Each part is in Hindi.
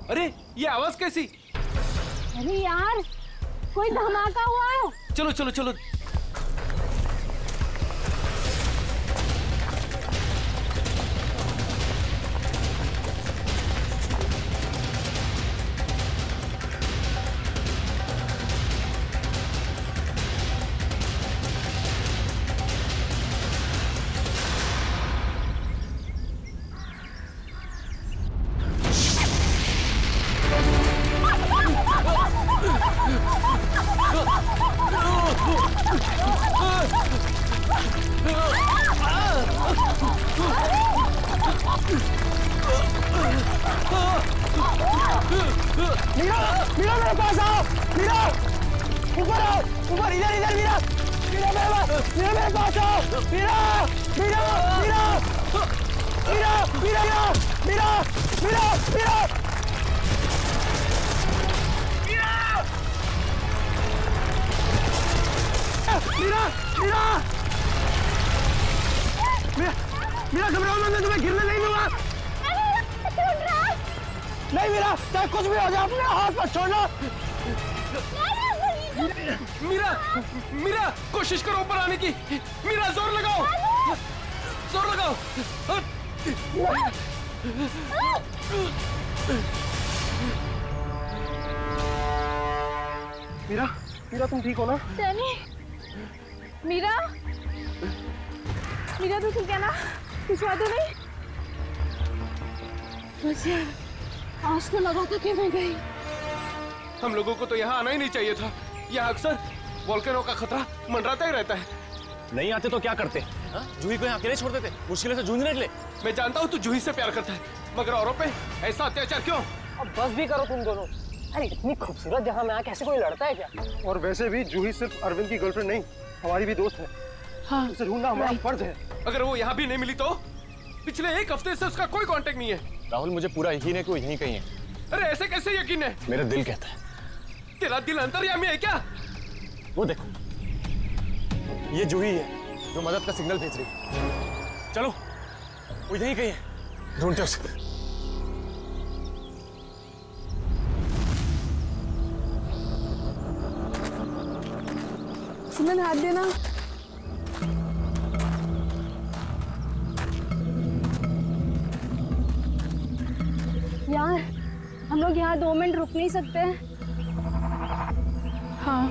अरे ये आवाज कैसी? अरे यार कोई धमाका हुआ है। चलो चलो चलो। कोशिश करो ऊपर आने की। मीरा जोर लगाओ, जोर लगाओ। मीरा, मीरा तुम ठीक हो ना? डैनी, मीरा, मीरा तो ठीक है ना? कुछ बात तो नहीं? मुझे आज तो लगा था कि मैं गई। हम लोगों को तो यहाँ आना ही नहीं चाहिए था। यहाँ अक्सर वोल्केनो का खतरा मंडराता ही रहता है। नहीं आते तो क्या करते? जूही को यहाँ अकेले छोड़ देते? मुश्किल से जूझने के लिए। मैं जानता हूँ तू जूही से प्यार करता है, मगर औरों पे ऐसा अत्याचार क्यों? अब बस भी करो तुम दोनों। अरे इतनी खूबसूरत जगह में कैसे कोई लड़ता है क्या? और वैसे भी जूही सिर्फ अरविंद की गर्लफ्रेंड नहीं, हमारी भी दोस्त है। हाँ, उसे ढूंढना हमारा फर्ज है। अगर वो यहाँ भी नहीं मिली तो? पिछले एक हफ्ते से उसका कोई कांटेक्ट नहीं है। राहुल मुझे पूरा यकीन है कि वो यहीं कहीं है। अरे ऐसे कैसे यकीन है? मेरा दिल कहता है। तेरा दिल अंतर्यामी है क्या? वो देखो, ये जूही है जो मदद का सिग्नल भेज रही है। चलो, वो यहीं कहीं है, ढूंढते उसे। सुमन हाथ देना। यार, हम लोग यहाँ 2 मिनट रुक नहीं सकते? हाँ।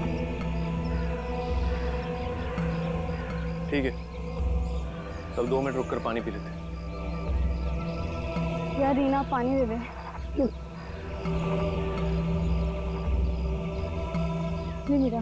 ठीक है, सब 2 मिनट रुककर पानी पी लेते। यार रीना पानी दे दे। नहीं मीरा।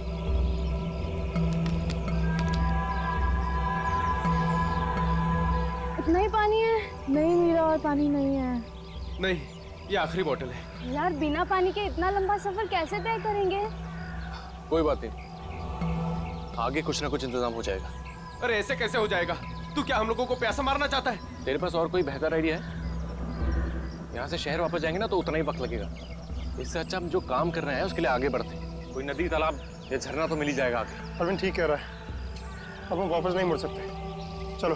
इतना ही पानी है? नहीं मीरा, और पानी नहीं है। नहीं, ये आखिरी बोतल है। यार बिना पानी के इतना लंबा सफर कैसे तय करेंगे? कोई बात नहीं, आगे कुछ ना कुछ इंतजाम हो जाएगा। अरे ऐसे कैसे हो जाएगा? तू क्या हम लोगों को प्यासा मारना चाहता है? तेरे पास और कोई बेहतर आइडिया है? यहाँ से शहर वापस जाएंगे ना तो उतना ही वक्त लगेगा। इससे अच्छा हम जो काम कर रहे हैं उसके लिए आगे बढ़ते हैं। कोई नदी, तालाब या झरना तो मिल ही जाएगा आगे। अरविंद ठीक कह रहा है, अब हम वापस नहीं मुड़ सकते। चलो।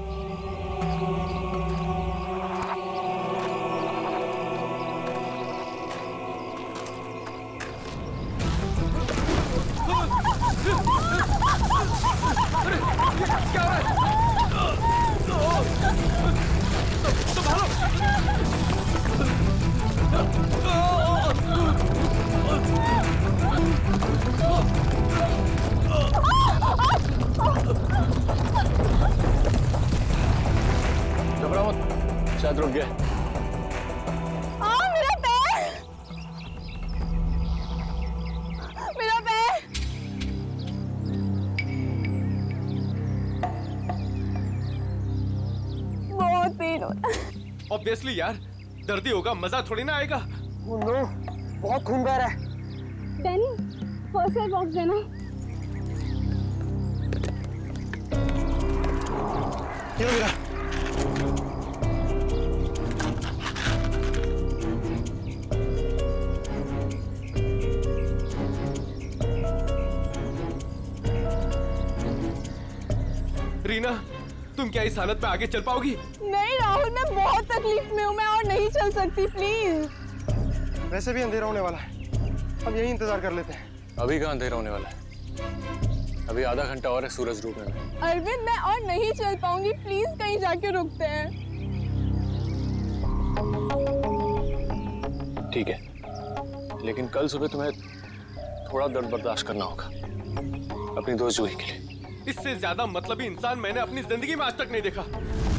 क्या हो रहा है? घबराओ मत, शायद रुक गया। मेरा पैर, मेरा पैर। बहुत पेन हो रहा है। ऑब्वियसली यार, दर्द ही होगा, मजा थोड़ी ना आएगा। Oh no, बहुत खून बह रहा है। डैनी, फर्स्ट एड बॉक्स देना। ये मेरा। रीना, तुम क्या इस हालत में आगे चल पाओगी? नहीं राहुल, मैं बहुत बहुत तकलीफ में हूँ, मैं और नहीं चल सकती, प्लीज। वैसे भी अंधेरा होने वाला है, अब यही इंतजार कर लेते हैं। अभी कहाँ अंधेरा होने वाला है? अभी आधा घंटा और है सूरज डूबने में। अरविंद, मैं और नहीं चल पाऊंगी, प्लीज कहीं जाके रुकते हैं। ठीक है, लेकिन कल सुबह तुम्हें थोड़ा दर्द बर्दाश्त करना होगा अपनी दोस्त जूही के लिए। इससे ज्यादा मतलबी इंसान मैंने अपनी जिंदगी में आज तक नहीं देखा।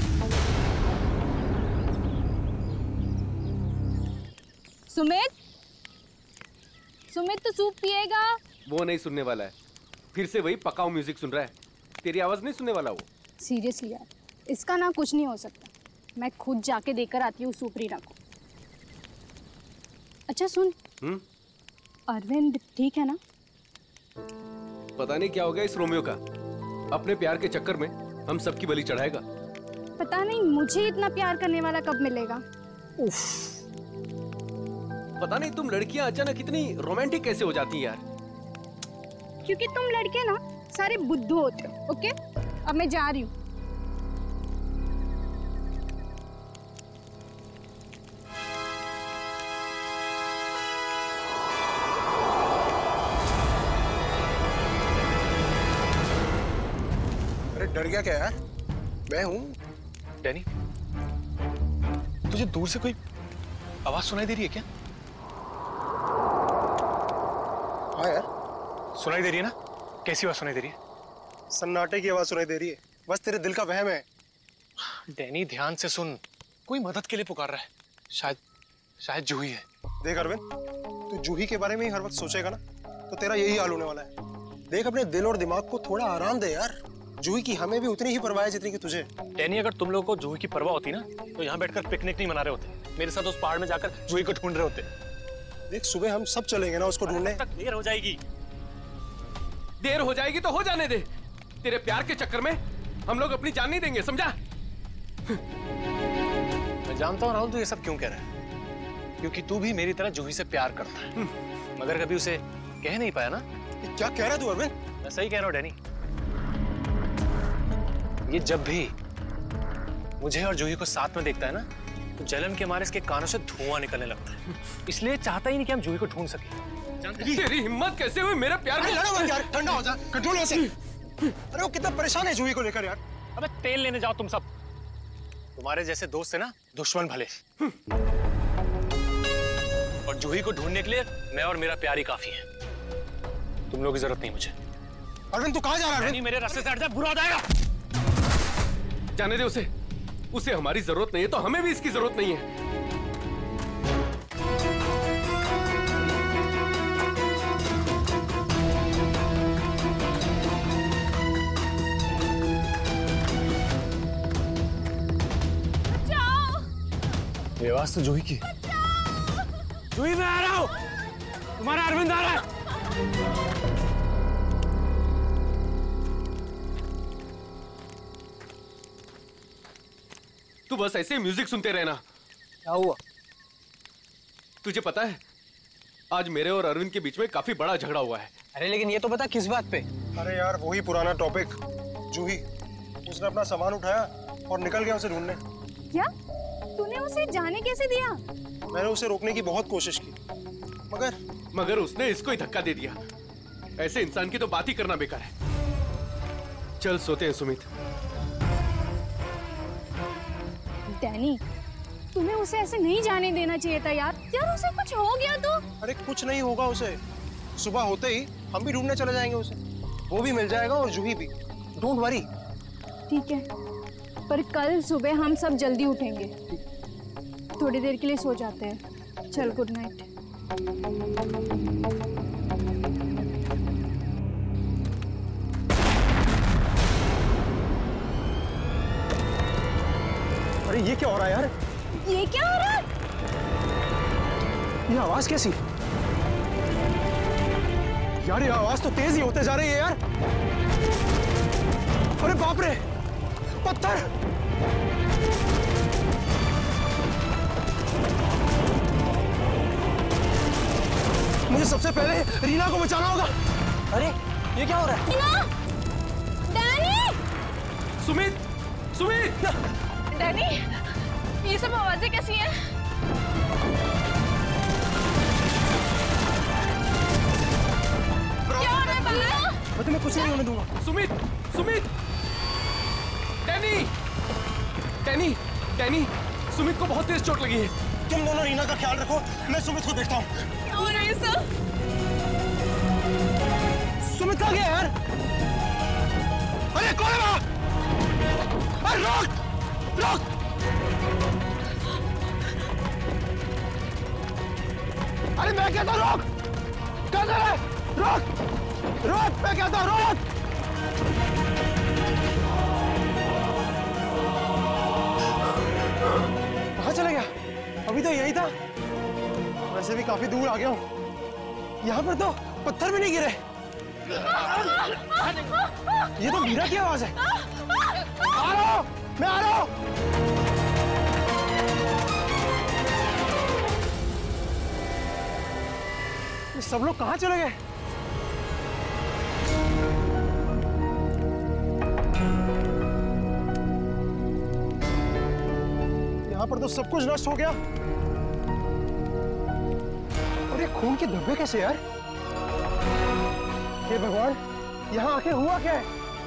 सुमित, सुमित तो सूप पिएगा? वो नहीं सुनने वाला है, फिर से वही पकाऊ म्यूजिक सुन रहा है। तेरी आवाज नहीं सुनने वाला वो। सीरियसली यार, इसका ना कुछ नहीं हो सकता। मैं खुद जाके देकर आती हूँ सूप रीना को। अच्छा सुन, अरविंद ठीक है ना? पता नहीं क्या हो गया इस रोमियो का, अपने प्यार के चक्कर में हम सबकी बलि चढ़ाएगा। पता नहीं मुझे इतना प्यार करने वाला कब मिलेगा। उफ, पता नहीं तुम लड़कियां अचानक इतनी रोमांटिक कैसे हो जाती हैं यार। क्योंकि तुम लड़के ना सारे बुद्धू होते हो। ओके, अब मैं जा रही हूँ। अरे डर गया क्या यार? मैं हूँ। डैनी, तुझे दूर से कोई आवाज सुनाई दे रही है क्या? हाँ यार, सुनाई दे रही है ना? कैसी आवाज सुनाई दे रही है? सन्नाटे की आवाज सुनाई दे रही है। बस तेरे दिल का वहम है। डैनी ध्यान से सुन, कोई मदद के लिए पुकार रहा है। शायद जूही है। देख अरविंद, तू जूही के बारे में ही हर वक्त सोचेगा ना तो तेरा यही हाल होने वाला है। देख, अपने दिल और दिमाग को थोड़ा आराम दे यार। जूही की हमें भी उतनी ही परवाह है जितनी की तुझे। डैनी, अगर तुम लोगों को जूही की परवाह होती ना तो यहाँ बैठकर पिकनिक नहीं मना रहे होते, मेरे साथ उस पहाड़ में जाकर जूही को ढूंढ रहे होते। देख, सुबह हम सब चलेंगे ना उसको ढूंढने। तक देर हो जाएगी। देर हो जाएगी तो हो जाने दे। तेरे प्यार के चक्कर में हम लोग अपनी जान नहीं देंगे, समझा? मैं जानता हूँ राहुल, तू ये सब क्यों कह रहा है, क्योंकि तू भी मेरी तरह जूही से प्यार करता है, मगर कभी उसे कह नहीं पाया ना। क्या कह रहा है तू अरविंद? मैं सही कह रहा हूँ डैनी। ये जब भी मुझे और जूही को साथ में देखता है ना तो जलन के मारे इसके कानों से धुआं निकलने लगता है, इसलिए चाहता ही नहीं कि हम जूही को ढूंढ सके। तेरी हिम्मत कैसे हुई मेरे प्यार में? लड़ो मत यार, ठंडा हो जा, कंट्रोल हो से। अरे वो कितना परेशान है जूही को लेकर यार। अबे तेल लेने जाओ तुम सब, तुम्हारे जैसे दोस्त है ना दुश्मन भले। और जूही को ढूंढने के लिए मैं और मेरा प्यार ही काफी है, तुम लोगों की जरूरत नहीं मुझे। अरविंद तू कहाँ जा रहा है? मेरे रास्ते से हट जा, बुरा हो जाएगा। जाने दे उसे हमारी जरूरत नहीं है तो हमें भी इसकी जरूरत नहीं है। ये आवाज तो जूही की। जूही, मैं आ रहा हूं, तुम्हारा अरविंद आ रहा है। तू बस ऐसे म्यूजिक सुनते रहना। क्या हुआ? तुझे पता है आज मेरे और अरविंद के बीच में काफी बड़ा झगड़ा हुआ है। अरे लेकिन ये तो बता किस बात पे? अरे यार वही पुराना टॉपिक। जूही, उसने अपना सामान उठाया और निकल गया उसे ढूंढने। क्या? तूने उसे जाने कैसे दिया? मैंने उसे रोकने की बहुत कोशिश की, मगर उसने इसको ही धक्का दे दिया। ऐसे इंसान की तो बात ही करना बेकार है। चल सोते हैं सुमित। डैनी, तुम्हें उसे ऐसे नहीं जाने देना चाहिए था यार। यार उसे कुछ हो गया तो? अरे कुछ नहीं होगा उसे, सुबह होते ही हम भी ढूंढने चले जाएंगे उसे। वो भी मिल जाएगा और जूही भी, डोंट वरी। ठीक है, पर कल सुबह हम सब जल्दी उठेंगे। थोड़ी देर के लिए सो जाते हैं। चल, गुड नाइट। अरे ये क्या हो रहा है यार? ये क्या हो रहा है? ये आवाज कैसी? यार ये आवाज तो तेज ही होते जा रही है यार। अरे बाप रे, पत्थर! मुझे सबसे पहले रीना को बचाना होगा। अरे ये क्या हो रहा है? रीना! डैनी! सुमित! सुमित! डैनी, ये सब आवाजें कैसी हैं? क्या हो रहा है बाहर? मैं तुम्हें कुछ नहीं होने दूंगा। सुमित, सुमित, टैनी, टैनी, सुमित को बहुत तेज चोट लगी है। तुम दोनों रीना का ख्याल रखो, मैं सुमित को देखता हूँ। क्या हो रहा है सब? सुमित कहाँ गया यार? अरे कौन है वहाँ? अरे रोक, रोक! अरे मैं कहता हूँ रोक! कहाँ है? रोक! रोक! मैं कहता हूँ रोक! कहाँ चला गया? अभी तो यही था। वैसे भी काफी दूर आ गया हूँ। यहाँ पर तो पत्थर भी नहीं गिरे। ये तो मीरा की आवाज है। आ रहा हूँ, मैं आ रहा हूँ। ये सब लोग कहाँ चले गए? यहाँ पर तो सब कुछ नष्ट हो गया। और ये खून के धब्बे कैसे यार? हे भगवान, यहाँ आके हुआ क्या है?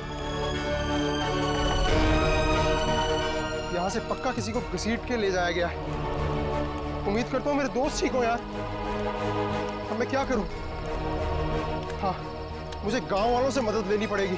यहाँ से पक्का किसी को घसीट के ले जाया गया है। उम्मीद करता हूँ मेरे दोस्त ठीक हो यार। अब मैं क्या करूँ? हाँ, मुझे गांव वालों से मदद लेनी पड़ेगी।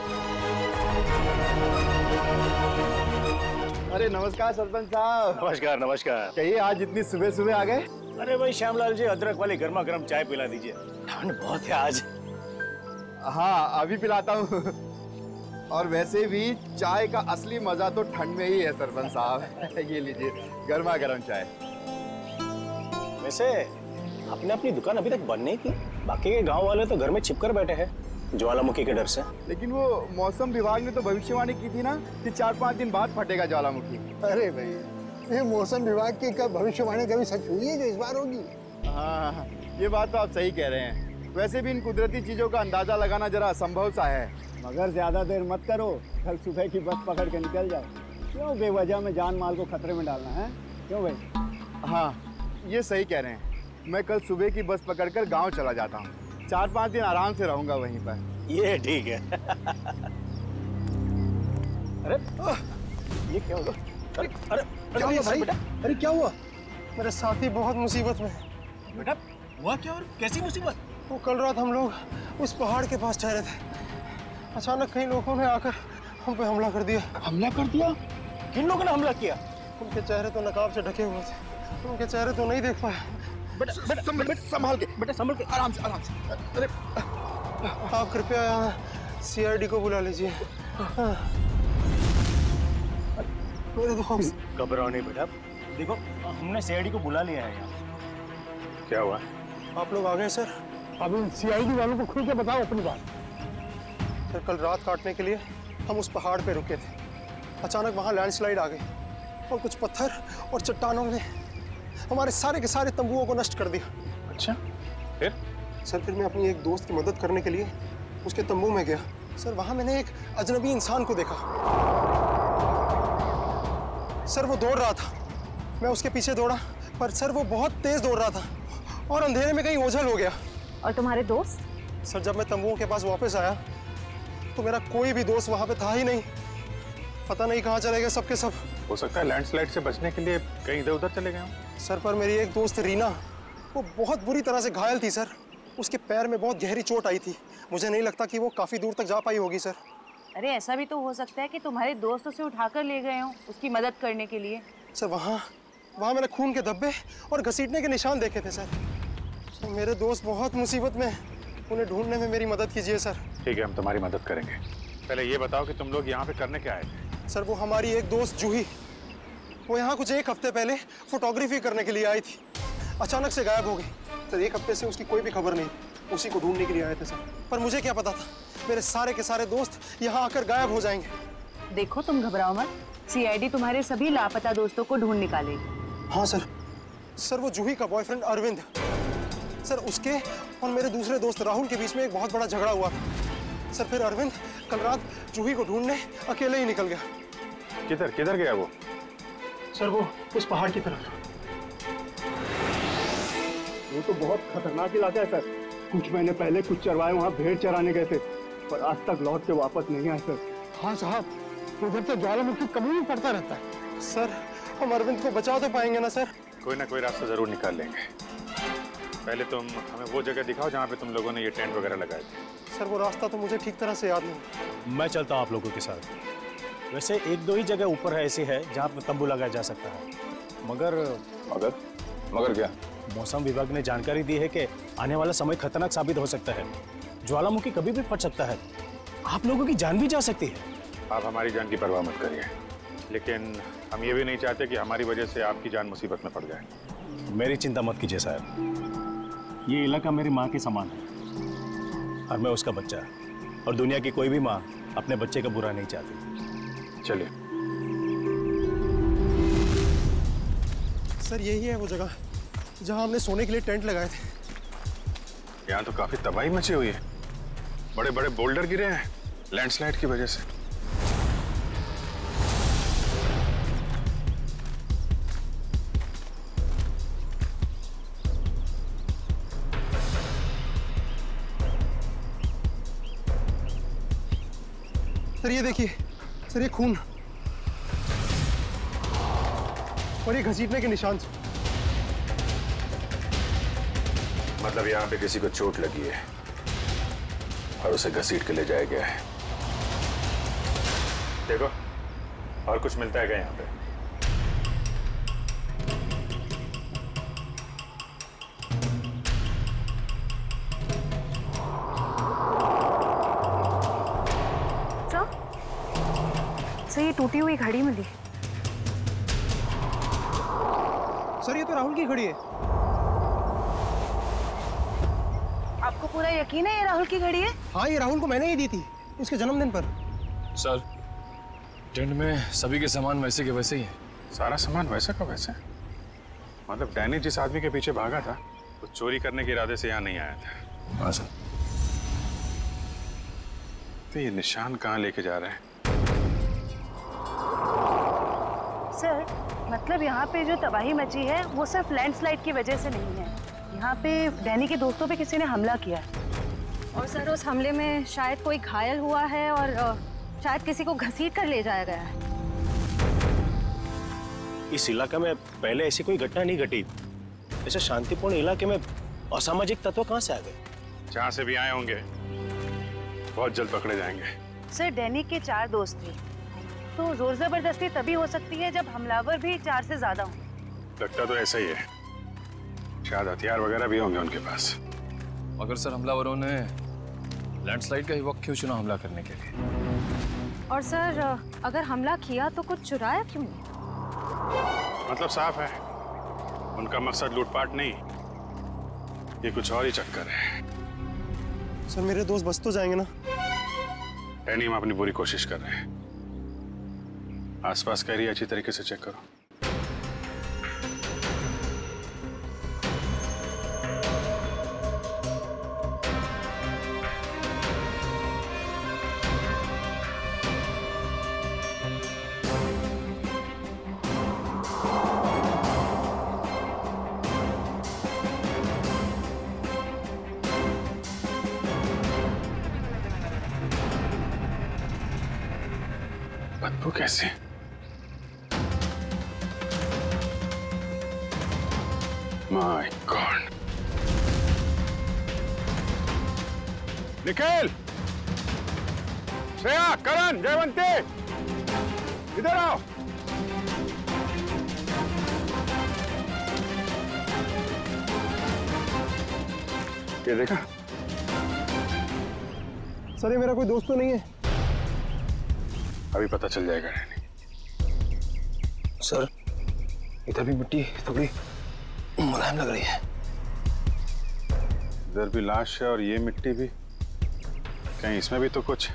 अरे नमस्कार सरपंच साहब। नमस्कार नमस्कार। कहिए आज इतनी सुबह सुबह आ गए? अरे भाई श्यामलाल जी, अदरक वाली गर्मा गर्म चाय पिला दीजिए, ठंड बहुत है आज। हाँ अभी पिलाता हूँ। और वैसे भी चाय का असली मजा तो ठंड में ही है सरपंच साहब। ये लीजिए गर्मा गर्म चाय। वैसे आपने अपनी दुकान अभी तक बंद नहीं की? बाकी के गांव वाले तो घर में छिपकर बैठे हैं ज्वालामुखी के डर से। लेकिन वो मौसम विभाग ने तो भविष्यवाणी की थी ना कि 4-5 दिन बाद फटेगा ज्वालामुखी। अरे भाई, ये मौसम विभाग की कब भविष्यवाणी कभी सच हुई है जो इस बार होगी? हाँ ये बात तो आप सही कह रहे हैं। वैसे भी इन कुदरती चीजों का अंदाजा लगाना जरा असंभव सा है। मगर ज्यादा देर मत करो, कल सुबह की बस पकड़ के निकल जाओ। क्यों बेवजह में जान माल को खतरे में डालना है? क्यों भाई? हाँ ये सही कह रहे हैं। मैं कल सुबह की बस पकड़कर गांव चला जाता हूँ। 4-5 दिन आराम से रहूंगा वहीं पर। ये ठीक है। अरे ये क्या हुआ? अरे अरे क्या हुआ भाई? अरे क्या हुआ? मेरे साथी बहुत मुसीबत में है। बेटा हुआ क्या और कैसी मुसीबत? वो कल रात हम लोग उस पहाड़ के पास ठहरे थे। अचानक कई लोगों ने आकर हम पे हमला कर दिया। हमला कर दिया? किन लोगों ने हमला किया? उनके चेहरे तो नकाब से ढके हुए थे, उनके चेहरे तो नहीं देख पाया। बेटा संभाल के, बेटा संभल के, आराम से आराम से। अरे आप कृपया यहाँ CID को बुला लीजिए। मेरे दोस्त। घबराओ नहीं बेटा, देखो हमने CID को बुला लिया है यहाँ। क्या हुआ? आप लोग आ गए सर? अब इन CID वालों को खुल के बताओ अपनी बात। सर कल रात काटने के लिए हम उस पहाड़ पे रुके थे। अचानक वहाँ लैंडस्लाइड आ गई और कुछ पत्थर और चट्टानों ने हमारे सारे के सारे तंबुओं को नष्ट कर दिया। अच्छा फिर? सर फिर मैं अपनी एक दोस्त की मदद करने के लिए उसके तंबू में गया। सर वहाँ मैंने एक अजनबी इंसान को देखा। सर वो दौड़ रहा था, मैं उसके पीछे दौड़ा, पर सर वो बहुत तेज दौड़ रहा था और अंधेरे में कहीं ओझल हो गया। और तुम्हारे दोस्त? सर जब मैं तंबुओं के पास वापस आया तो मेरा कोई भी दोस्त वहाँ पे था ही नहीं। पता नहीं कहाँ चले गए सबके सब। हो सकता है लैंडस्लाइड से बचने के लिए कहीं इधर उधर चले गए हों। सर पर मेरी एक दोस्त रीना, वो बहुत बुरी तरह से घायल थी सर। उसके पैर में बहुत गहरी चोट आई थी। मुझे नहीं लगता कि वो काफी दूर तक जा पाई होगी सर। अरे ऐसा भी तो हो सकता है कि तुम्हारे दोस्त उसे उठाकर ले गए हों उसकी मदद करने के लिए। सर वहाँ मैंने खून के धब्बे और घसीटने के निशान देखे थे सर। मेरे दोस्त बहुत मुसीबत में हैं, उन्हें ढूंढने में मेरी मदद कीजिए सर। ठीक है, हम तुम्हारी मदद करेंगे। पहले ये बताओ कि तुम लोग यहाँ पे करने क्या आए थे? सर वो हमारी एक दोस्त जूही, वो यहाँ कुछ 1 हफ्ते पहले फोटोग्राफी करने के लिए आई थी। अचानक से गायब हो गई। सर 1 हफ्ते से उसकी कोई भी खबर नहीं। उसी को ढूंढने के लिए आए थे सर। पर मुझे क्या पता था मेरे सारे के सारे दोस्त यहाँ आकर गायब हो जाएंगे। देखो तुम घबराओ मत, CID तुम्हारे सभी लापता दोस्तों को ढूंढ निकालेगी। हाँ सर। सर वो जूही का बॉयफ्रेंड अरविंद, सर उसके और मेरे दूसरे दोस्त राहुल के बीच में एक बहुत बड़ा झगड़ा हुआ था। सर फिर अरविंद कल रात जूही को ढूंढने अकेले ही निकल गया। किधर गया वो? सर वो उस पहाड़ की तरफ। वो तो बहुत खतरनाक इलाका है सर। कुछ महीने पहले कुछ चरवाहे वहाँ भेड़ चराने गए थे, पर आज तक लौट के वापस नहीं आए सर। हाँ साहब, उधर तो ज्वालामुखी कभी भी पड़ता रहता है। सर हम अरविंद को बचा तो पाएंगे ना सर? कोई ना कोई रास्ता जरूर निकाल लेंगे। पहले तुम हमें वो जगह दिखाओ जहाँ पे तुम लोगों ने ये टेंट वगैरह लगाए थे। सर वो रास्ता तो मुझे ठीक तरह से याद नहीं। मैं चलता हूँ आप लोगों के साथ। वैसे एक दो ही जगह ऊपर है ऐसी है जहाँ पर तंबू लगाया जा सकता है, मगर मगर क्या? मौसम विभाग ने जानकारी दी है कि आने वाला समय खतरनाक साबित हो सकता है। ज्वालामुखी कभी भी फट सकता है, आप लोगों की जान भी जा सकती है। आप हमारी जान की परवाह मत करिए, लेकिन हम ये भी नहीं चाहते कि हमारी वजह से आपकी जान मुसीबत में पड़ जाए। मेरी चिंता मत कीजिए साहब, ये इलाका मेरी माँ के समान है और मैं उसका बच्चा, और दुनिया की कोई भी माँ अपने बच्चे का बुरा नहीं चाहती। चलिए। सर यही है वो जगह जहां हमने सोने के लिए टेंट लगाए थे। यहाँ तो काफी तबाही मची हुई है, बड़े बड़े बोल्डर गिरे हैं लैंडस्लाइड की वजह से। सर ये देखिए, सर ये खून और ये घसीटने के निशान। मतलब यहाँ पे किसी को चोट लगी है और उसे घसीट के ले जाया गया है। देखो और कुछ मिलता है क्या यहाँ पे? सर ये टूटी हुई घड़ी मिली। सर ये तो राहुल की घड़ी है। आपको पूरा यकीन है ये राहुल की घड़ी है? हाँ ये राहुल को मैंने ही दी थी उसके जन्मदिन पर। सर टेंट में सभी के सामान वैसे के वैसे ही है। सारा सामान वैसा का वैसे? मतलब डैनी जिस आदमी के पीछे भागा था वो चोरी करने के इरादे से यहाँ नहीं आया था। हाँ सर। तो ये निशान कहाँ लेके जा रहे हैं? सर मतलब यहाँ पे जो तबाही मची है वो सिर्फ लैंडस्लाइड की वजह से नहीं है, यहाँ पे डैनी के दोस्तों पे किसी ने हमला किया है। और सर उस हमले में शायद कोई घायल हुआ है और शायद किसी को घसीट कर ले जाया गया है। इस इलाके में पहले ऐसी कोई घटना नहीं घटी। ऐसे शांतिपूर्ण इलाके में असामाजिक तत्व कहाँ से आ गए? जहाँ से भी आए होंगे बहुत जल्द पकड़े जाएंगे। सर डैनी के 4 दोस्त थे, तो जोर जबरदस्ती तभी हो सकती है जब हमलावर भी 4 से ज्यादा हों। लगता तो ऐसा ही है, शायद हथियार वगैरह भी होंगे उनके पास। मगर सर हमलावरों ने लैंडस्लाइड का ही वक्त क्यों चुना हमला करने के लिए? और सर अगर हमला किया तो कुछ चुराया क्यों नहीं? मतलब साफ है उनका मकसद लूटपाट नहीं, ये कुछ और ही चक्कर है। सर मेरे दोस्त बच तो जाएंगे ना? डैनी हम अपनी पूरी कोशिश कर रहे हैं। आसपास का एरिया अच्छी तरीके से चेक करो। बदबू कैसे? My God. निखिल, श्रेया, करण, जयवंती, इधर आओ। ये देखा? सर ये मेरा कोई दोस्त तो नहीं है? अभी पता चल जाएगा। सर इधर भी मिट्टी थोड़ी मुलायम लग रही है। इधर भी लाश है और ये मिट्टी भी, कहीं इसमें भी तो कुछ।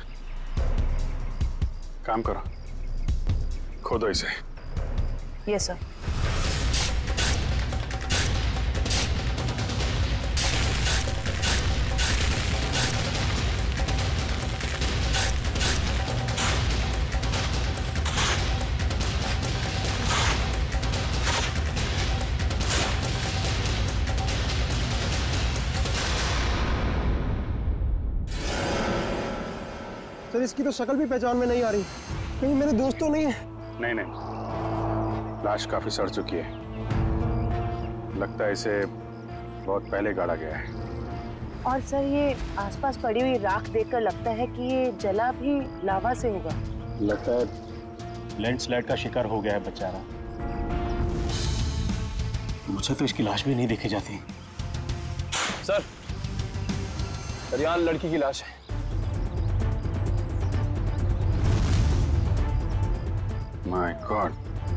काम करो, खोदो इसे। Yes sir. सर इसकी तो शक्ल भी पहचान में नहीं आ रही, कहीं मेरे दोस्त तो नहीं है? नहीं नहीं, लाश काफी सड़ चुकी है, लगता है इसे बहुत पहले गाड़ा गया है। और सर ये आसपास पड़ी हुई राख देखकर लगता है कि ये जला भी लावा से होगा। लगता है लैंडस्लाइड का शिकार हो गया है बेचारा। मुझे तो इसकी लाश भी नहीं देखी जाती। सर, यहाँ लड़की की लाश है। माय गॉड,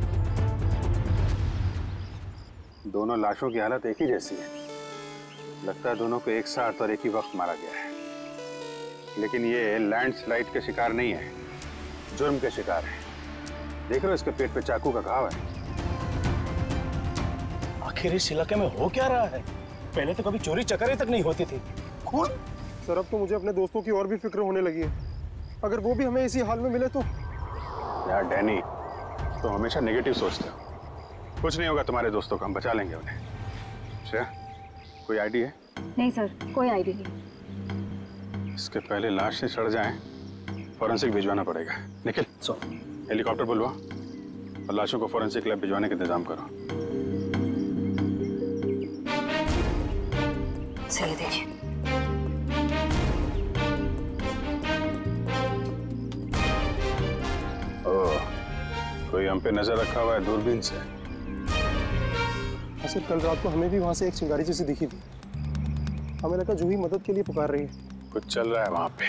दोनों लाशों की हालत एक ही जैसी है। लगता है दोनों को एक साथ और एक ही वक्त मारा गया है। लेकिन ये लैंडस्लाइड के शिकार नहीं है, जुर्म के शिकार है। देख रहे हो इसके पेट पे चाकू का घाव है। आखिर इस इलाके में हो क्या रहा है? पहले तो कभी चोरी चकारी तक नहीं होती थी। कौन? सर अब तो मुझे अपने दोस्तों की और भी फिक्र होने लगी है। अगर वो भी हमें इसी हाल में मिले तो। यार डैनी, तो हमेशा नेगेटिव सोचते हो। कुछ नहीं होगा तुम्हारे दोस्तों को, हम बचा लेंगे उन्हें। श्रेया, कोई आईडी है? नहीं सर, कोई आईडी नहीं। इसके पहले लाश से सड़ जाए, फॉरेंसिक भिजवाना पड़ेगा। निखिल, हेलीकॉप्टर बुलवा और लाशों को फॉरेंसिक लैब भिजवाने का इंतजाम करो। सही देखिए। ओह, कोई हम पे नजर रखा हुआ है दूरबीन से। सर कल रात को हमें भी वहां से एक चिंगारी जैसी दिखी थी। हमें लगा जूही मदद के लिए पुकार रही है। कुछ चल रहा है वहां पे,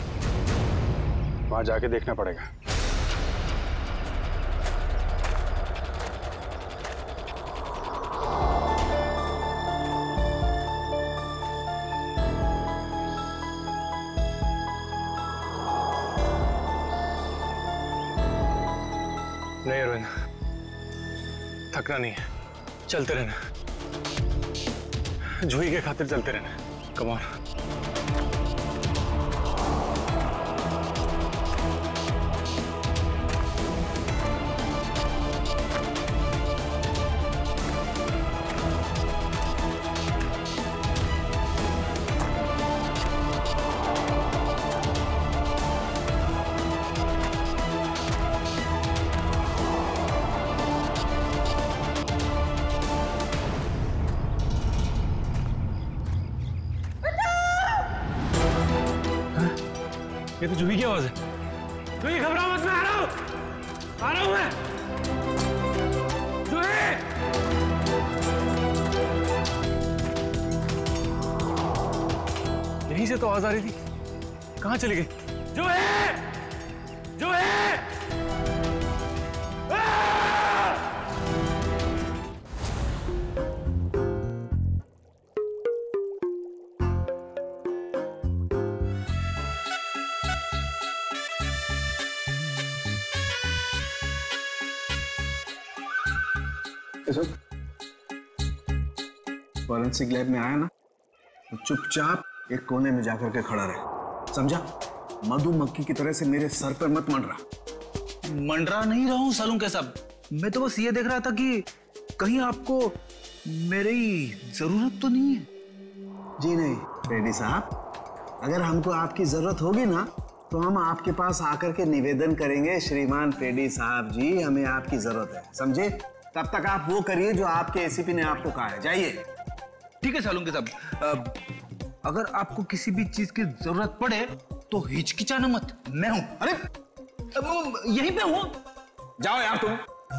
वहां जाके देखना पड़ेगा। नहीं रोहित, थकना नहीं है, चलते रहना। जूही के खातिर चलते रहना। Come on. ये तो जूही की आवाज है। जूही घबराओ मत, मैं आ रहा हूं मैं। जूही! यहीं से तो आवाज आ रही थी, कहां चली गई? जूही! जूही! फॉरेंसिक लैब में आया ना तो चुपचाप एक कोने में जाकर के खड़ा रहे, समझा? मधुमक्खी की तरह से मेरे सर पर मत मंडरा। मंडरा नहीं रहा हूं सालुंखे साहब, मैं तो बस ये देख रहा था कि कहीं आपको मेरी जरूरत तो नहीं है। जी नहीं फ्रेडी साहब, अगर हमको आपकी जरूरत होगी ना तो हम आपके पास आकर के निवेदन करेंगे, श्रीमान फ्रेडी साहब जी हमें आपकी जरूरत है, समझे? तब तक आप वो करिए जो आपके एसीपी ने आपको कहा है, जाइए। ठीक है सालुंखे साहब, अगर आपको किसी भी चीज की जरूरत पड़े तो हिचकिचाना मत, मैं हूं। अरे यहीं पे हूं, जाओ यार तुम।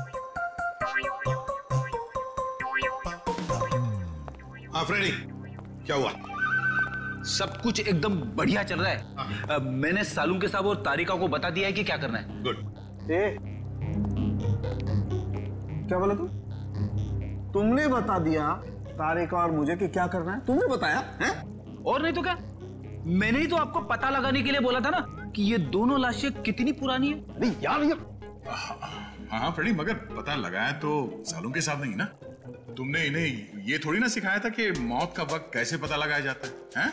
हाँ फ्रेडी, क्या हुआ? सब कुछ एकदम बढ़िया चल रहा है। मैंने सालुंखे साहब और तारिका को बता दिया है कि क्या करना है। गुड। क्या बोला तुमने बता दिया तारिका और मुझे कि क्या करना है? तुमने बताया है? और नहीं तो क्या, मैंने ही तो आपको पता लगाने के लिए बोला था ना कि ये दोनों लाशें कितनी पुरानी है। अरे यार ये हाँ फ्रेडी, मगर पता लगाया तो सालुंखे साहब नहीं ना। तुमने इन्हें ये थोड़ी ना सिखाया था कि मौत का वक्त कैसे पता लगाया जाता है?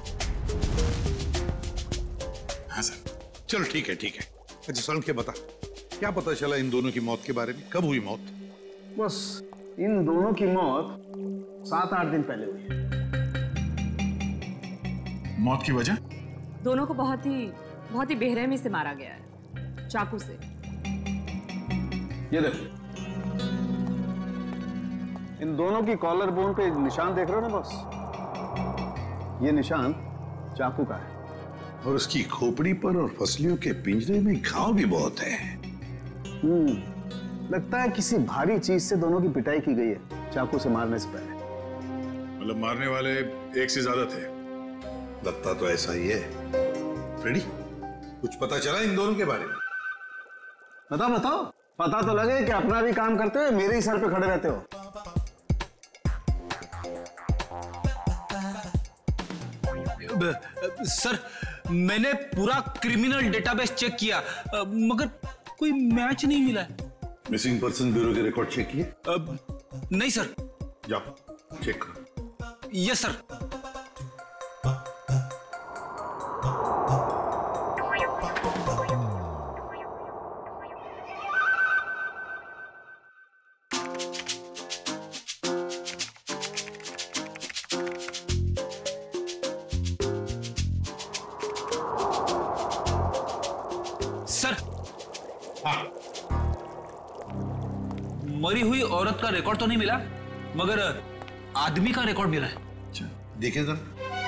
हाँ सर, चलो ठीक है ठीक है। अच्छा सालुंखे बता, क्या पता चला इन दोनों की मौत के बारे में? कब हुई मौत? बस इन दोनों की मौत 7-8 दिन पहले हुई। मौत की वजह? दोनों को बहुत ही बहुत ही बेरहमी से मारा गया है, चाकू से। ये देखो, इन दोनों की कॉलर बोन पे निशान देख रहे हो ना बॉस? ये निशान चाकू का है। और उसकी खोपड़ी पर और फसलियों के पिंजरे में घाव भी बहुत है। लगता है किसी भारी चीज से दोनों की पिटाई की गई है चाकू से मारने से पहले। मतलब मारने वाले एक से ज्यादा थे? लगता तो ऐसा ही है। फ्रेडी, कुछ पता चला इन दोनों के बारे में? बताओ, पता तो लगे कि अपना भी काम करते हुए मेरे ही सर पे खड़े रहते हो। सर, मैंने पूरा क्रिमिनल डेटाबेस चेक किया, मगर कोई मैच नहीं मिला है। मिसिंग पर्सन ब्यूरो के रिकॉर्ड चेक किए? नहीं सर। जाओ चेक करो। Yes sir. मरी हुई औरत का रिकॉर्ड तो नहीं मिला, मगर आदमी का रिकॉर्ड मिला है। अच्छा, देखिए सर।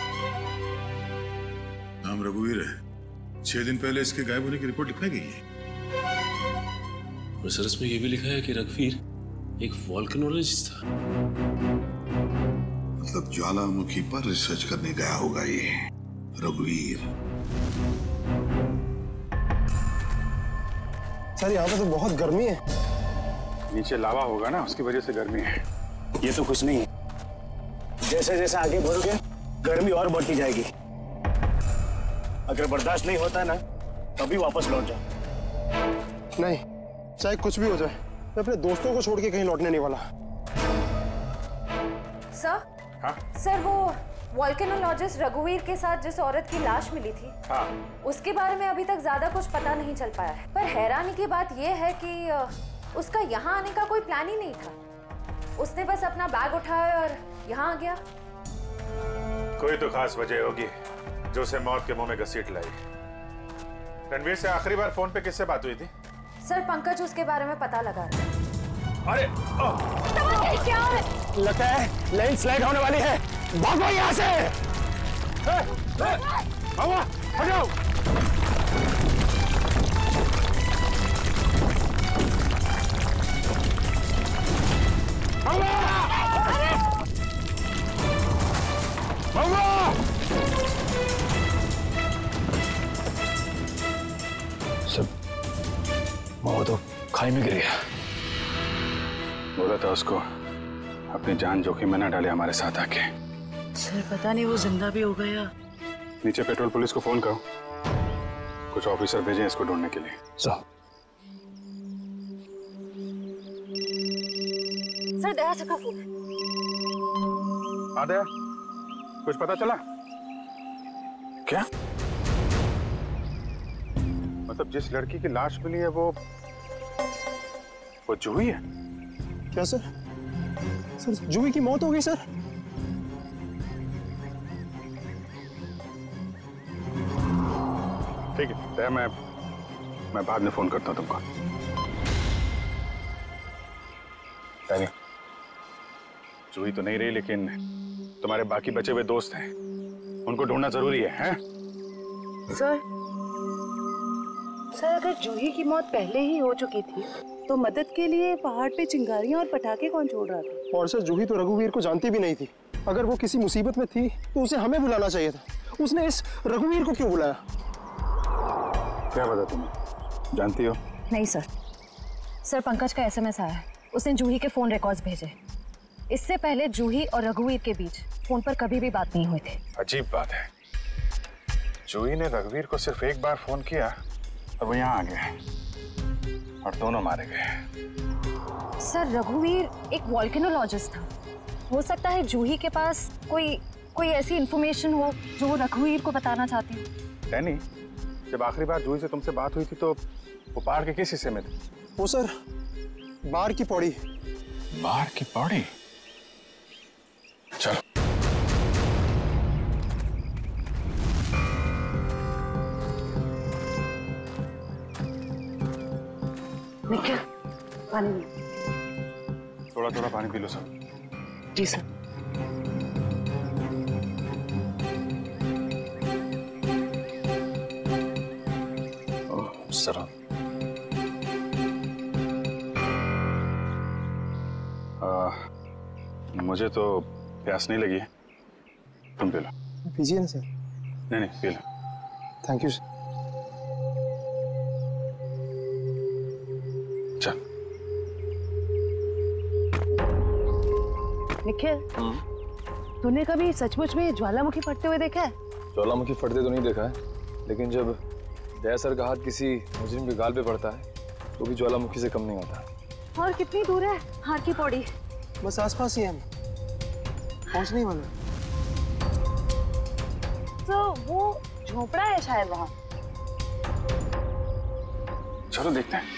नाम रघुवीर है। 6 दिन पहले इसके गायब होने की रिपोर्ट लिखाई गई है। और सर इसमें यह भी लिखा है कि रघुवीर एक वॉल्केनोलॉजिस्ट था। मतलब ज्वालामुखी पर रिसर्च करने गया होगा ये रघुवीर। सर यहाँ पे तो बहुत गर्मी है। नीचे लावा होगा ना, उसकी वजह से गर्मी है। ये तो कुछ नहीं, जैसे जैसे आगे बढ़ोगे गर्मी और बढ़ती जाएगी। अगर बर्दाश्त नहीं होता ना तभी वापस लौट जाओ। नहीं, चाहे कुछ भी हो जाए, मैं अपने दोस्तों को छोड़ के कहीं लौटने नहीं वाला। सर? हाँ? सर, वो वॉल्केनोलॉजिस्ट रघुवीर के साथ जिस औरत की लाश मिली थी, हाँ, उसके बारे में अभी तक ज्यादा कुछ पता नहीं चल पाया है। पर हैरानी की बात यह है कि उसका यहाँ आने का कोई प्लान ही नहीं था। उसने बस अपना बैग उठाया और यहाँ आ गया। कोई तो खास वजह होगी जो उसे मौत के मुंह में घसीट लाई। रणवीर से आखिरी बार फोन पे किससे बात हुई थी? सर, पंकज उसके बारे में पता लगा रहा है। अरे क्या है? लगता है लैंडस्लाइड होने वाली है। भागो यहाँ से। हटाओ। सब वो तो खाई में गिर गया। बोला था उसको अपनी जान जोखिम में न डाले हमारे साथ आके। सर, पता नहीं वो जिंदा भी हो गया। नीचे पेट्रोल पुलिस को फोन करो, कुछ ऑफिसर भेजें इसको ढूंढने के लिए। सर, दया से फोन। हाँ दया, कुछ पता चला क्या? मतलब जिस लड़की की लाश मिली है वो जूही है? क्या सर? सर, जूही की मौत हो गई सर। ठीक है दया, मैं बाद में फोन करता हूं तुमको। जूही तो नहीं रही, लेकिन तुम्हारे बाकी बचे हुए दोस्त हैं, उनको ढूंढना जरूरी है, हैं? सर, अगर जूही की मौत पहले ही हो चुकी थी तो मदद के लिए पहाड़ पे चिंगारियां और पटाखे कौन छोड़ रहा था? और सर, जूही तो रघुवीर को जानती भी नहीं थी। अगर वो किसी मुसीबत में थी तो उसे हमें बुलाना चाहिए था। उसने इस रघुवीर को क्यों बुलाया? क्या पता तुम्हें, जानती हो? नहीं सर। सर, पंकज का एसएमएस आया है, उसने जूही के फोन रिकॉर्ड्स भेजे। इससे पहले जूही और रघुवीर के बीच फोन पर कभी भी बात नहीं हुई थी। अजीब बात है, जूही ने रघुवीर को सिर्फ एक बार फोन किया और वो यहाँ आ गया और दोनों मारे गए। सर, रघुवीर एक वॉल्केनोलॉजिस्ट था। हो सकता है जूही के पास कोई ऐसी इंफॉर्मेशन हो जो वो रघुवीर को बताना चाहती हो। डैनी, जब आखिरी बार जूही से तुमसे बात हुई थी तो वो पहाड़ के किस हिस्से में थे? वो सर, बाहर की पौड़ी। बाहर की पौड़ी? चलो। पानी लो। थोड़ा थोड़ा पानी पी लो सब। जी सर। सर मुझे तो प्यास नहीं लगी है, तुम पी लो। पीजिए ना सर। नहीं नहीं पी लो। Thank you sir. चल। निखिल, तूने कभी सचमुच में ज्वालामुखी फटते हुए देखा है? ज्वालामुखी फटते तो नहीं देखा है, लेकिन जब दया सर का हाथ किसी मुजरिम के गाल पे पड़ता है तो भी ज्वालामुखी से कम नहीं होता। और कितनी दूर है हाथ की पौड़ी? बस आसपास ही है, पहुंचने वाले। तो वो झोपड़ा है शायद वहाँ। चलो देखते हैं।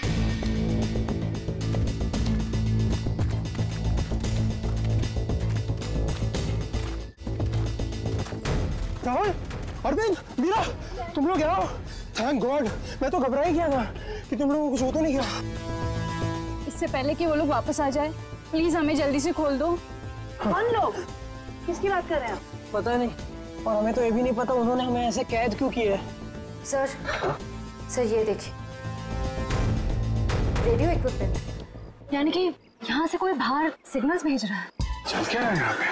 राहुल, अरविंद, मीरा, तुम लोग यहाँ हो? थैंक गॉड, मैं तो घबरा ही गया था कि तुम लोगों को कुछ हो तो नहीं गया। इससे पहले कि वो लोग वापस आ जाए, प्लीज हमें जल्दी से खोल दो। कौन लोग? किसकी बात कर रहे हैं? पता नहीं, और हमें तो ये भी नहीं पता उन्होंने हमें ऐसे कैद क्यों किया है। सर, सर ये देखिए, रेडियो इक्विपमेंट। यानी कि यहाँ से कोई बाहर सिग्नल्स भेज रहा है। चल क्या है यहाँ पे?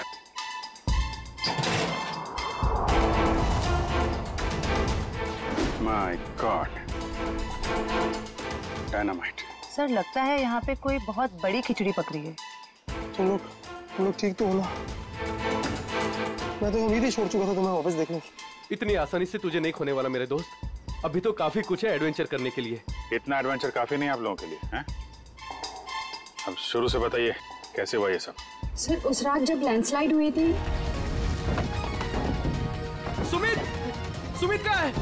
My God, dynamite. सर लगता है यहाँ पे कोई बहुत बड़ी खिचड़ी पक रही है। तुम लोग ठीक तो हो ना? मैं तो उम्मीद ही छोड़ चुका था तुम्हें वापस देखने की। इतनी आसानी से तुझे नहीं खोने वाला मेरे दोस्त। अभी तो काफी कुछ है एडवेंचर करने के लिए। इतना एडवेंचर काफी नहीं आप लोगों के लिए, हैं? अब शुरू से बताइए कैसे हुआ ये सब? सर उस रात जब लैंडस्लाइड हुई थी। सुमित कहाँ है?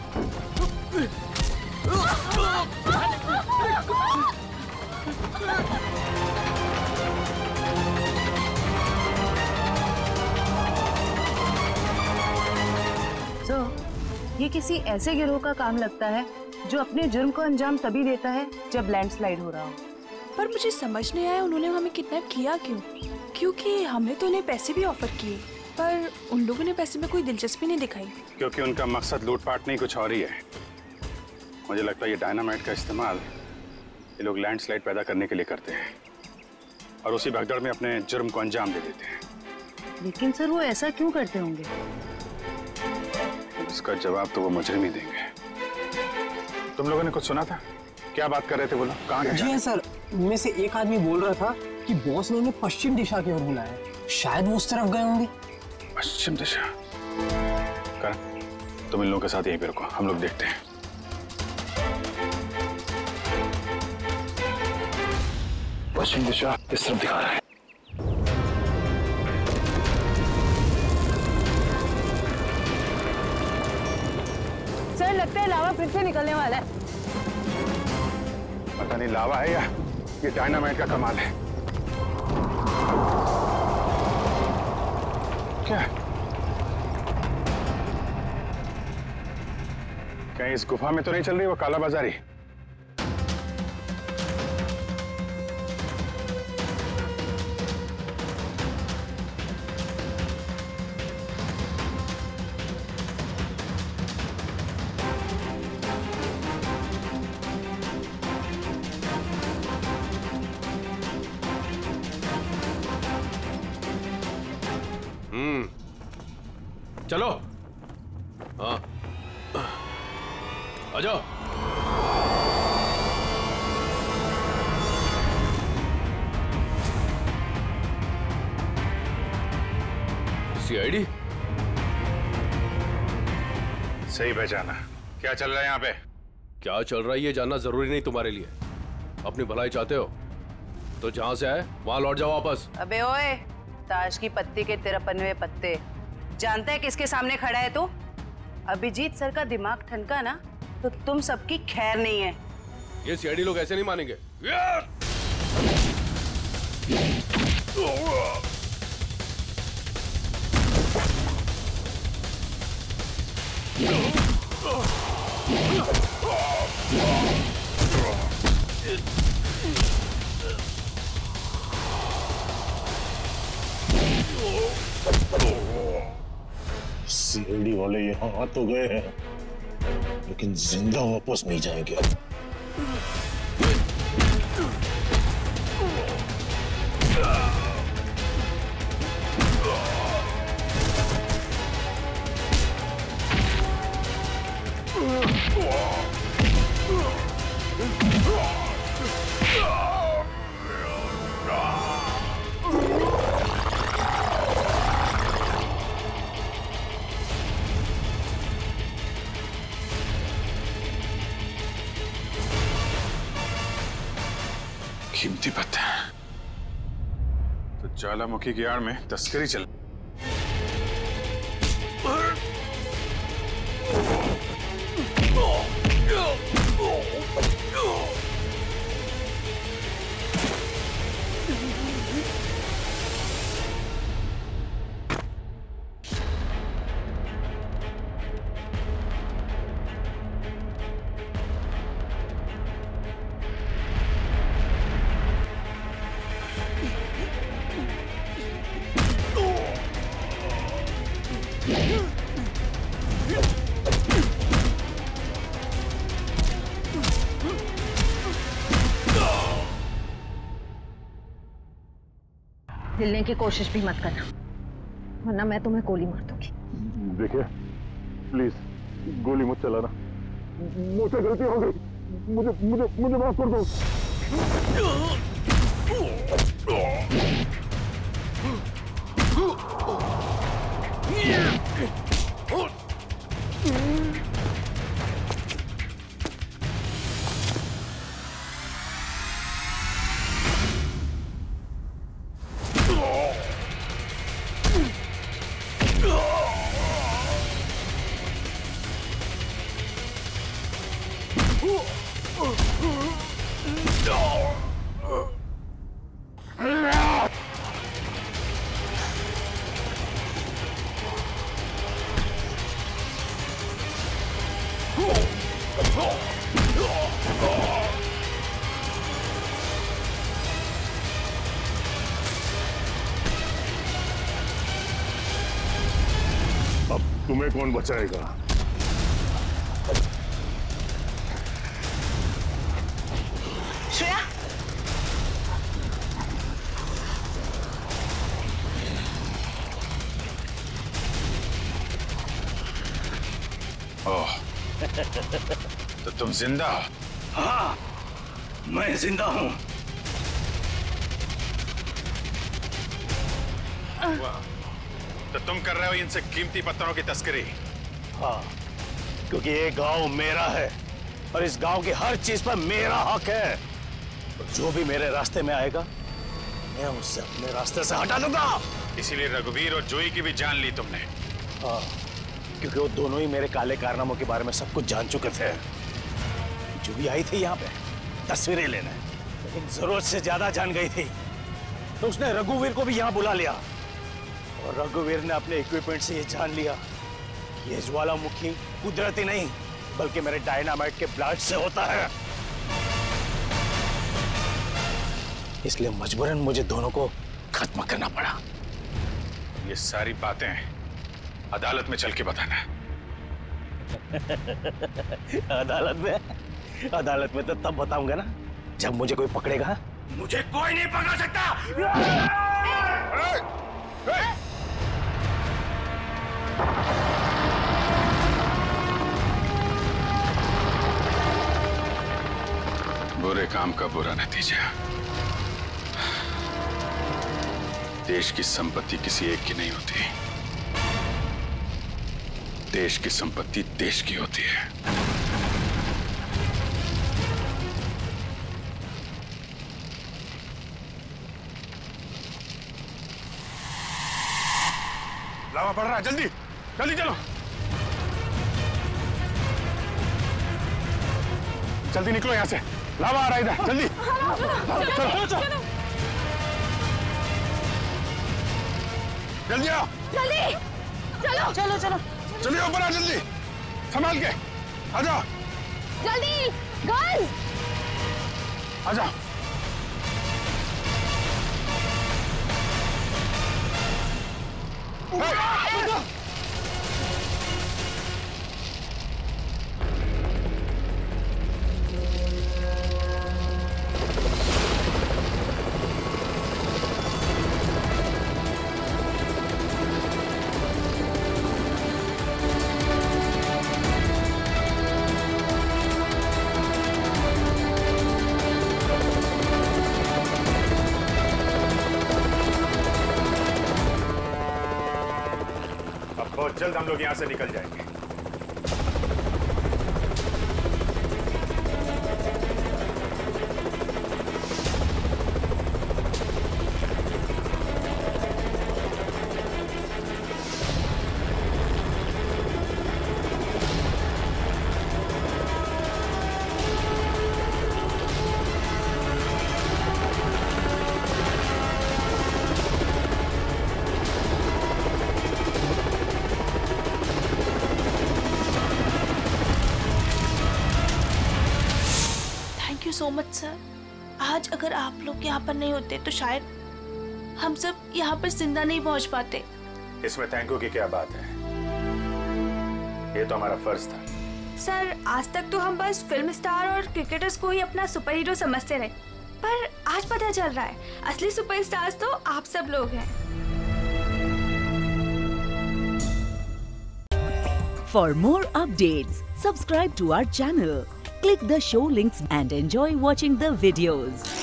ये किसी ऐसे गिरोह का काम लगता है जो अपने जुर्म को अंजाम तभी देता है जब लैंडस्लाइड हो रहा हो। पर मुझे समझ नहीं आया उन्होंने हमें किडनैप किया क्यों? क्योंकि हमने तो उन्हें पैसे भी ऑफर किए, पर उन लोगों ने पैसे में कोई दिलचस्पी नहीं दिखाई। क्योंकि उनका मकसद लूटपाट नहीं, कुछ और ही है। मुझे लगता है ये डायनामाइट का इस्तेमाल ये लोग लैंडस्लाइड पैदा करने के लिए करते हैं और उसी भगदड़ में अपने जुर्म को अंजाम दे देते हैं। लेकिन सर वो ऐसा क्यों करते होंगे? इसका जवाब तो वो मुजरिम ही देंगे। तुम लोगों ने कुछ सुना था? क्या बात कर रहे थे बोलो? कहाँ गए? जी हाँ सर, उनमें से एक आदमी बोल रहा था कि बॉस ने उन्हें पश्चिम दिशा की ओर बुलाया है। शायद वो उस तरफ गए होंगे। पश्चिम दिशा? कर, तुम इन लोगों के साथ यहीं पे रुको, हम लोग देखते हैं। पश्चिम दिशा इस तरफ दिखा रहा है। सर लगता है लावा फिर से निकलने वाला है। पता नहीं लावा है या ये डायनामाइट का कमाल है। क्या कहीं इस गुफा में तो नहीं चल रही वो काला बाजारी? चलो। हाँ आ जाओ। CID सही पहचाना। क्या चल रहा है यहाँ पे? क्या चल रहा है ये जानना जरूरी नहीं तुम्हारे लिए। अपनी भलाई चाहते हो तो जहां से आए वहां लौट जाओ वापस। अबे ओए, ताश की पत्ती के 53 पत्ते। जानता है किसके सामने खड़ा है तू? अभिजीत सर का दिमाग ठनका ना तो तुम सबकी खैर नहीं है। ये CID लोग ऐसे नहीं मानेंगे। सीआईडी वाले यहाँ आ तो गए हैं, लेकिन जिंदा वापस नहीं जाएंगे। कीमती पत्थर तो ज्वालामुखी की आड़ में तस्करी चल। हिलने की कोशिश भी मत करना, वरना मैं तुम्हें गोली मार दूंगी। देखिए प्लीज गोली मत चलाना, मुझसे गलती हो गई, मुझे माफ कर दो। अब तुम्हें कौन बचाएगा? श्रेया, ओह, तो तुम जिंदा हो? हाँ, मैं जिंदा हूं। तो तुम कर रहे हो इनसे कीमती पत्थरों की तस्करी? हाँ, क्योंकि ये गांव मेरा है और इस गांव की हर चीज पर मेरा हक है। और जो भी मेरे रास्ते में आएगा, मैं उससे अपने रास्ते से हटा दूंगा। इसीलिए रघुवीर और जूही की भी जान ली तुमने? हाँ, क्योंकि वो दोनों ही मेरे काले कारनामों के बारे में सब कुछ जान चुके थे। जूही आई थी यहाँ पे तस्वीरें लेने, लेकिन जरूरत से ज्यादा जान गई थी, तो उसने रघुवीर को भी यहाँ बुला लिया। और रघुवीर ने अपने इक्विपमेंट से ये जान लिया कि ये ज्वालामुखी कुदरती नहीं, बल्कि मेरे डायनामाइट के ब्लास्ट से होता है। इसलिए मजबूरन मुझे दोनों को खत्म करना पड़ा। ये सारी बातें अदालत में चल के बताना। अदालत में तो तब बताऊंगा ना जब मुझे कोई पकड़ेगा। मुझे कोई नहीं पकड़ सकता। बुरे काम का बुरा नतीजा। देश की संपत्ति किसी एक की नहीं होती, देश की संपत्ति देश की होती है। लावा पड़ रहा है, जल्दी जल्दी चलो, जल्दी निकलो यहाँ से, लावा आ रहा है इधर, जल्दी चलो चलो जल्दी आओ, जल्दी चलो चलो चलो चलिए ऊपर आ, जल्दी संभाल के आ जाओ, जल्दी गर्ल्स आ जाओ। जल्द हम लोग यहाँ से निकल जाएंगे। So much sir. आज अगर आप लोग यहाँ पर नहीं होते तो शायद हम सब यहाँ पर जिंदा नहीं पहुँच पाते। इसमें थैंक यू की क्या बात है, ये तो हमारा फर्ज था। सर आज तक तो हम बस फिल्म स्टार और क्रिकेटर्स को ही अपना सुपर हीरो समझते रहे, पर आज पता चल रहा है असली सुपरस्टार्स तो आप सब लोग हैं। For more updates, subscribe to our channel, click the show links and enjoy watching the videos.